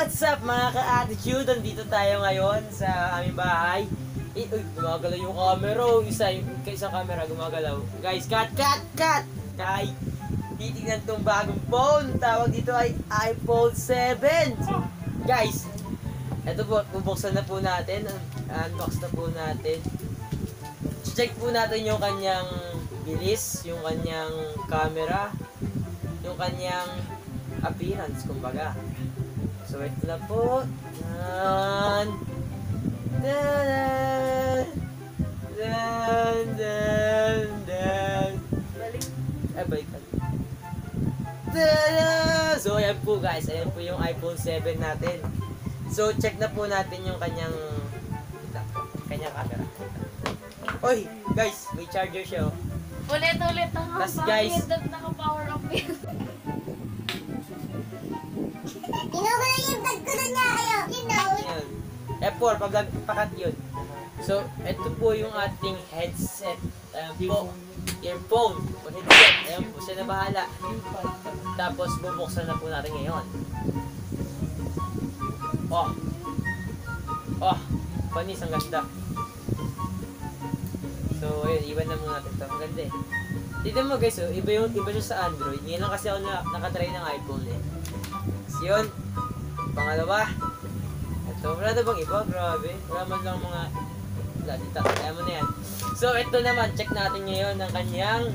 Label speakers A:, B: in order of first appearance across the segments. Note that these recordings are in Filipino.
A: What's up mga ka-attitude? Nandito tayo ngayon sa aming bahay. Uy, gumagalaw yung camera. Isang camera gumagalaw. Guys, cut! Kay, titignan tong bagong phone. Tawag dito ay iPhone 7. Guys, eto po, bubuksan na po natin. Unbox na po natin. Check po natin yung kanyang bilis, yung kanyang camera, yung kanyang appearance, kumbaga. So, ito na po. Dan. Balik. Balik. So, ayan po guys. Ayan po yung iPhone 7 natin. So, check na po natin yung kanyang camera. Oy, guys, may charger siya.
B: Ulit ang
A: tas guys,
B: naka-power up yun.
C: Inugulo yung bag ko doon nga kayo. You know.
A: F4, pakat yun. So, ito po yung ating headset. Earphone. Headset. Ayan po, siya na bahala. Tapos, bubuksan na po natin ngayon. Panis, ang ganda. So, ayun, iwan na muna natin ito. Ang ganda eh. Tignan mo guys, iba siya sa Android. Ngayon lang kasi ako nakatry ng iPhone eh. So, yun. Pangalawa. Ito, wala na bang iba? Grabe. Wala man lang mga... Wala, dito. Kaya mo na yan. So, ito naman. Check natin ngayon ang kanyang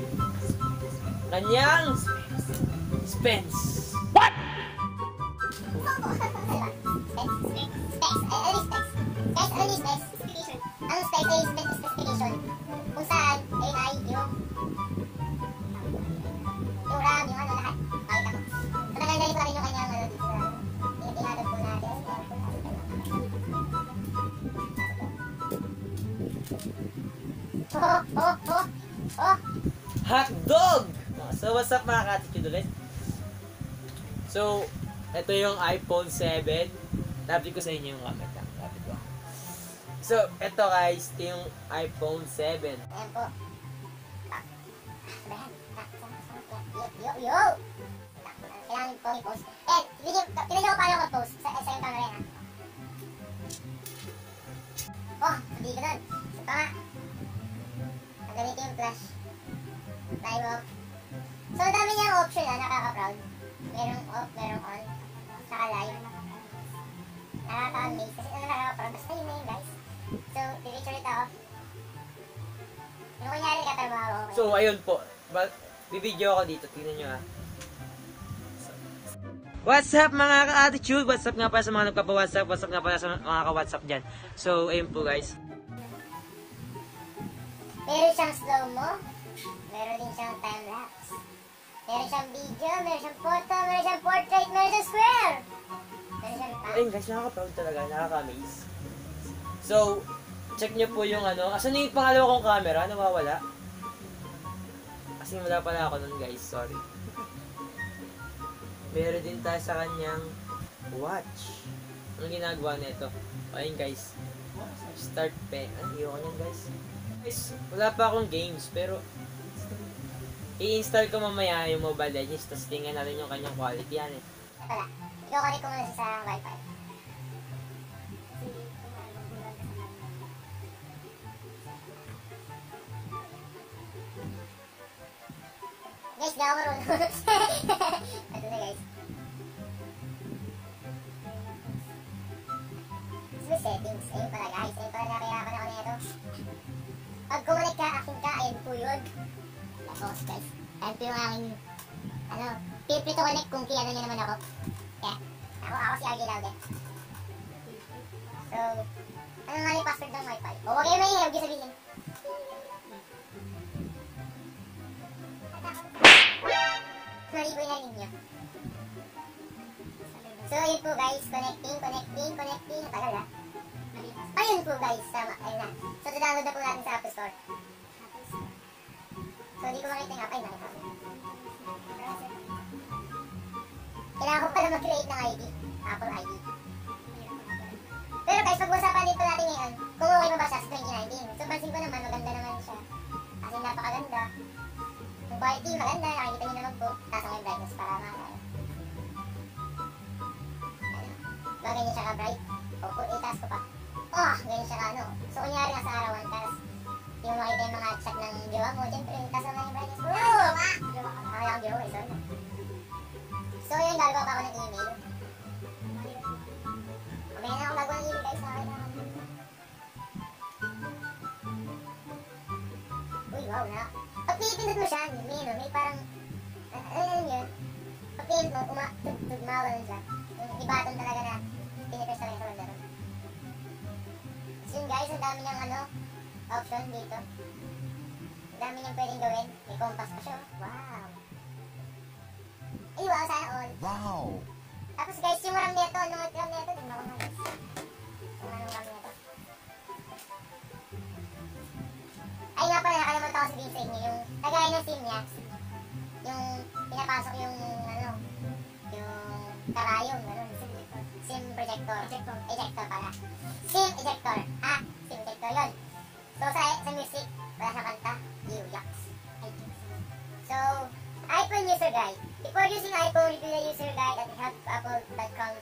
A: Spence. What?
C: Ang specification kung saan ay yung RAM, yung ano, lahat. Pakita ko. So, nagandali pa rin yung kanyang ano dito. Ihatod po natin.
A: Hotdog! So, what's up mga ka-attitude ulit? So, ito yung iPhone 7. Tapos ko sa inyo yung camera. So, ito guys, ito yung iPhone 7.
C: Ayan po. Yo! Kailangan po i-post. Tinigyan ko paano mag-post sa yung camera yan, ha? Hindi ko doon. So, nga. Ang ganito yung flash. Live off. So, dami niyang option, ha? Nakaka-proud. Merong off, merong on. Naka-live. Nakaka-amaze. Kasi nakaka-proud. Basta yun na yun, guys. So, pipicture it ako. Yung kunyari katrabaho ako.
A: So, ayun po. Bibidyo ako dito. Tingnan nyo ha. What's up mga ka-attitude? What's up nga pala sa mga nagpapa-WhatsApp? What's up nga pala sa mga ka-WhatsApp dyan? So, ayun po guys.
C: Meron siyang slow-mo. Meron din siyang time-lapse. Meron siyang video. Meron siyang photo. Meron siyang portrait. Meron siyang square. Meron siyang
A: ayun guys, nakaka-proud talaga. Nakaka-amaze. So, check nyo po yung ano. Asan yung pangalawa kong camera? Nawawala. Kasi wala pala ako nun guys. Sorry. Meron din tayo sa kanyang watch. Anong ginagawa nito? Ayun guys. Start pay. Ayoko nyan guys. Guys, wala pa akong games. Pero, i-install ko mamaya yung Mobile Legends. Tapos tingnan natin yung kanyang quality. Yan eh.
C: Wala. I-connect ko muna sa Wi-Fi. Guys, di ako marunong. Ito na guys. Sa settings, ayun pala guys. Ayun pala na kaya ako na ito. Pag kumalit ka, akin ka, ayun po yun. Tapos guys, ayun po yung aking, feel free to connect kung kiyano nyo naman ako. Kaya, ako si mrlaude. So, ano nga yung password ng Wi-Fi? O, huwag kayo may huwag yung sabihin. Mariboy na ninyo. So, ayun po guys, connecting. Tagal ha. Ayun po guys, ayun na. So, download na po natin sa App Store. So, hindi ko makita yung app. Ayun, nakita ko. Kailangan ko pala mag-create ng ID. Apple ID. Pero guys, pag-usapan din po natin ngayon, kung okay mo ba siya sa 2019. So, pansin ko naman, maganda naman siya. Kasi napakaganda. Yung quality, maganda. Nakikita nyo naman po. Tapos ang brightness para makakaya. ganyan siya ka-bright. O, itaas ko pa. Oh, ganyan siya ka, ano. So, kunyari nasa arawan, tapos yung makita yung mga chat ng jowa mo, siyempre, itaas naman yung brightness. Boom! Nakala akong jowa, sorry. So, yun, gagawa pa ako ng email. Okay na akong gagawa ng email, guys. Okay na. Uy, wow na. Pag pinipindot mo siya, may parang, ano yun? Pag pinipindot mo, tugmawa siya. Yung ibaton talaga na, pinipress talaga sa laro. So yun guys, ang dami niyang option dito. Ang dami niyang pwedeng gawin. May compass pa siya. Wow. Ay, wow, sana all.
D: Wow!
C: Tapos guys, yung RAM nito, tingnan ko na guys. Yung RAM nito. Ay nga pala, nakalimutan ko sabihin sa inyo, yung kagaya ng SIM niya, yung pinapasok yung karayong, SIM projector. Ejector pala. SIM ejector. SIM ejector yun. So sa music, wala sa kanta, yucks. So, iPhone user guide. Before using iPhone, review the user guide at helpapple.com.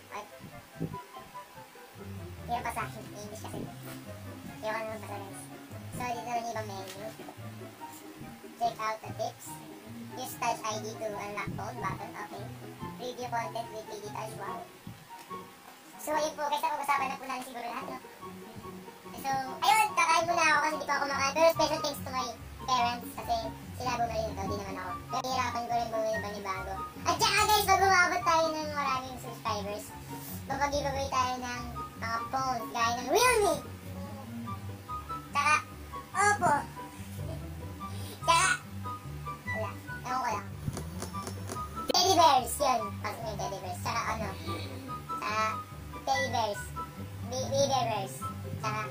C: Hirap pa sa akin, English kasi. Yung naman pa guys. So, dito naman yung ibang menu. Check out the tips. Use Touch ID to unlock phone button. Okay. Preview content with PD Touch. Wow. So, ayun po guys. Pag-usapan na po namin siguro lahat, no? So, ayun. Kakain muna ako kasi hindi pa ako kumakain. Pero special thanks to my parents kasi sila bumili nito. Di naman ako. Nahihirapan ko rin bumili pa ni bago. At saka guys, pag umabot tayo ng maraming subscribers, mapag-giveaway tayo ng mga phones gaya ng Realme. Tsaka, Oppo. Tsaka, wala. Ewan ko lang. Teddy bears, yun. Pag may teddy bears. Tsaka tsaka, teddy bears. Baby bears. Tsaka,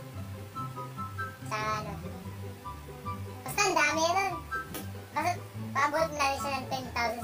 C: basta ang dami nun. Basta, paabot na rin siya ng 10,000